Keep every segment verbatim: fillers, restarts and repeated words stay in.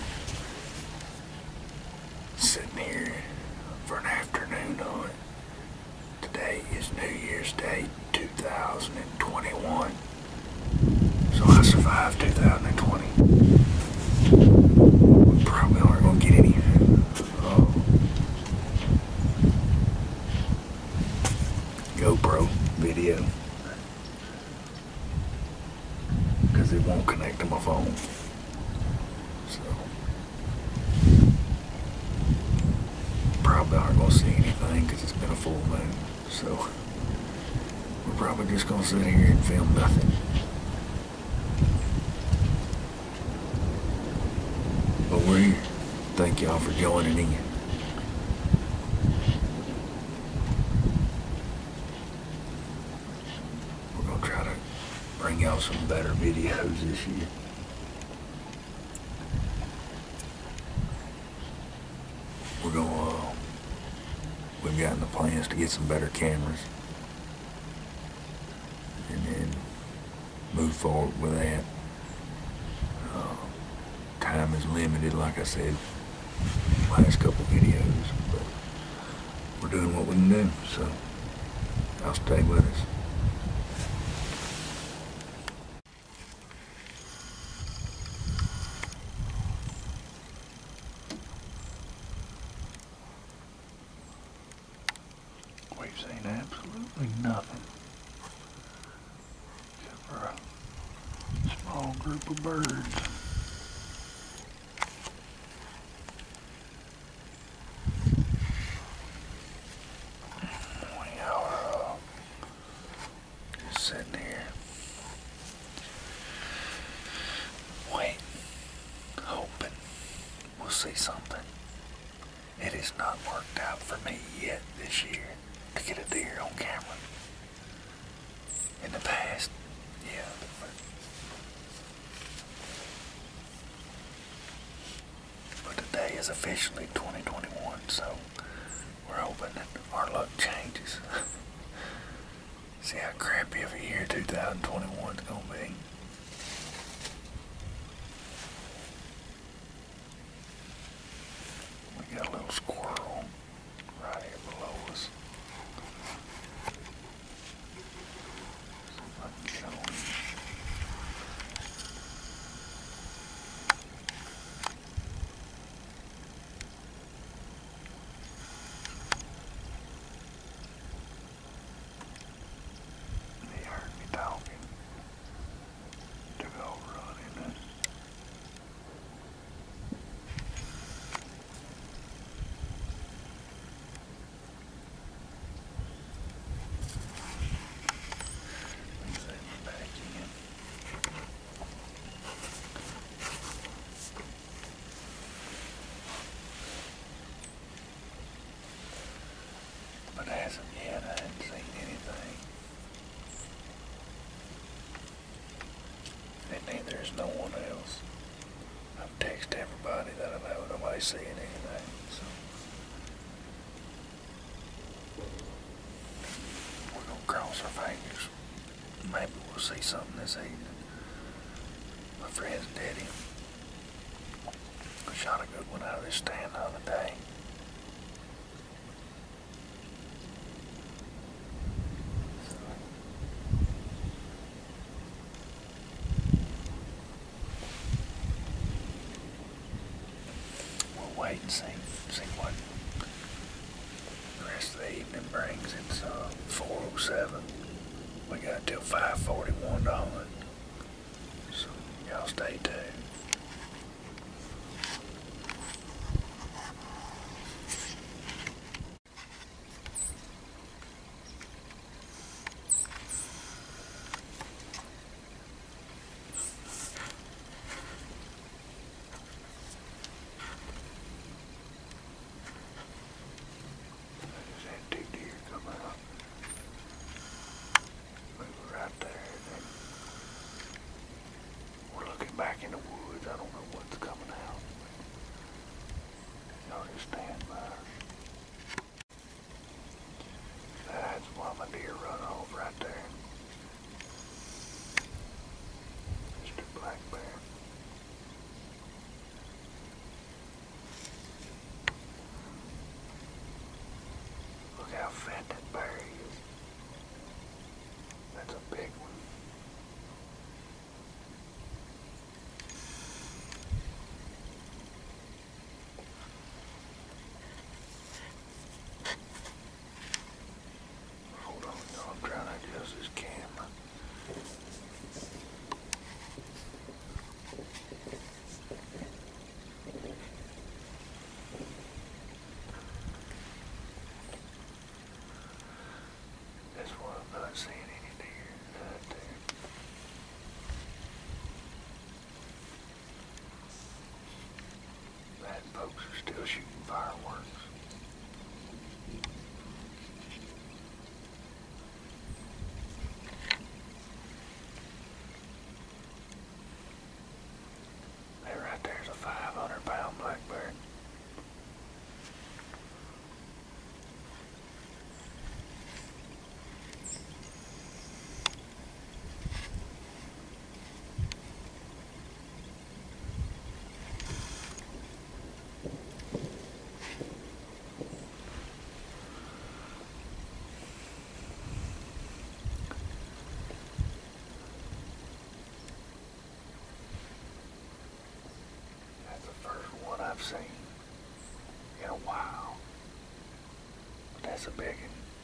Sitting here for an afternoon hunt. Today is New Year's Day two thousand twenty-one. So I survived two thousand twenty. We probably aren't going to get any uh, GoPro video because it won't connect to my phone. So probably aren't going to see anything because it's been a full moon. So we're probably just going to sit here and film nothing. But we're here. Thank y'all for joining in. We're going to try to bring y'all some better videos this year. We're going to, uh, we've gotten the plans to get some better cameras. And then move forward with that. Uh, time is limited, like I said, last couple videos, but we're doing what we can do, so y'all stay with us. We've seen absolutely nothing except for a small group of birds. We are uh, just sitting here, waiting, hoping we'll see something. It has not worked out for me yet this year to get a deer on camera. In the past, yeah. But today is officially twenty twenty-one, so we're hoping that our luck changes. See how crappy of a year two thousand twenty-one is going to be. We got a little squirrel right here below us. See if I can get on him. He heard me talking. Took over running it. Let's see, we're back in. But as of yet, I hadn't seen anything. And neither is no one else. I've texted everybody that I know, nobody's seeing anything, so we're gonna cross our fingers. Maybe we'll see something this evening. My friend's Daddy shot a good one out of this stand the other day. We'll wait and see, see what the rest of the evening brings. It's uh, four oh seven. We got till five forty-one to hunt. So y'all stay tuned. There's that two deer come out. Move right there. And then we're looking back in the woods. still shooting fireworks. There, right there's a five hundred pound blackbird. I've seen in a while. But that's a big one.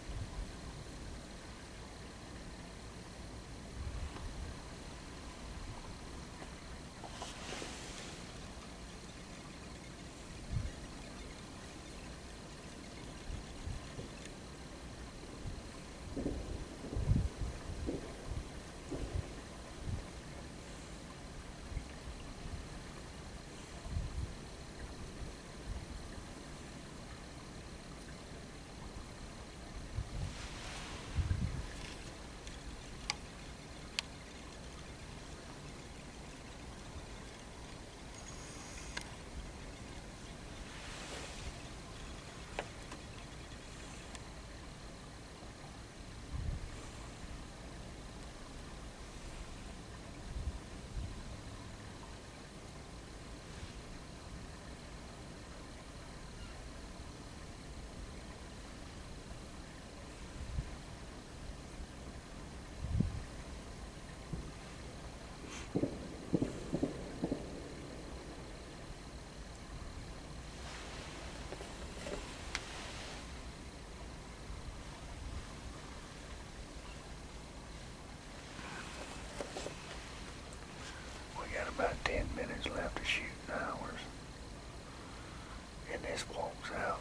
About ten minutes left to shoot hours, and this walks out.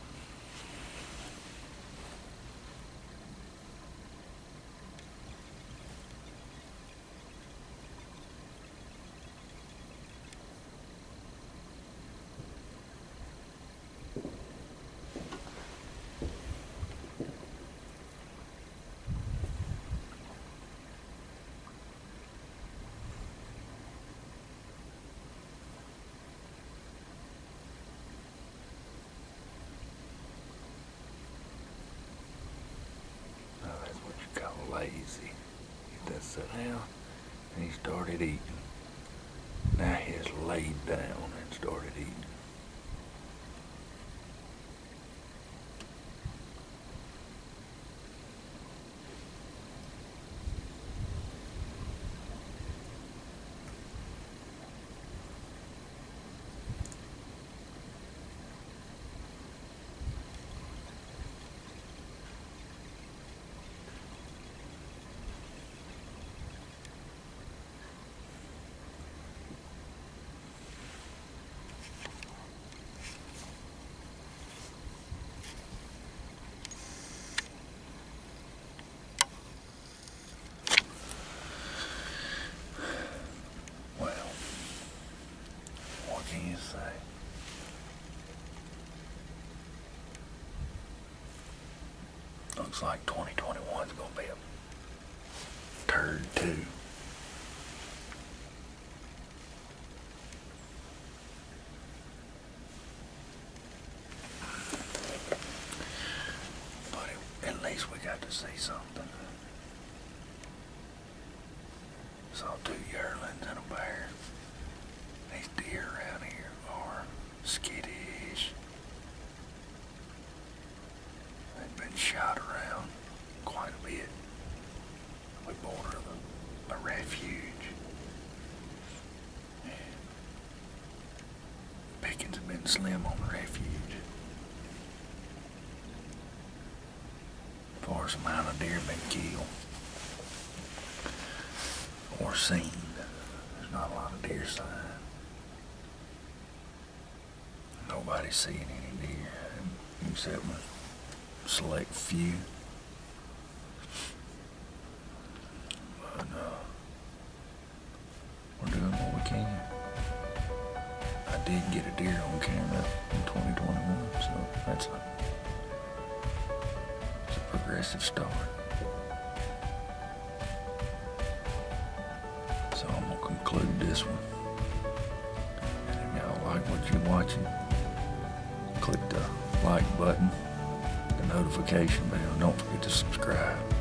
Lazy. Get that set down, and he started eating. Now he has laid down and started eating. Looks like twenty twenty-one is going to be a turd too. But it, at least we got to see something. Saw two yearlings and a bear. These deer around here are skittish. They've been shot around quite a bit. We border the, a refuge. Pickings have been slim on the refuge. As far as the amount of deer been killed or seen, there's not a lot of deer sign. Nobody's seeing any deer except a select few. But uh, we're doing what we can. I did get a deer on camera in twenty twenty-one, so that's a, it's a progressive start. So I'm gonna conclude this one. And if y'all like what you're watching, click the like button, the notification bell. Don't forget to subscribe.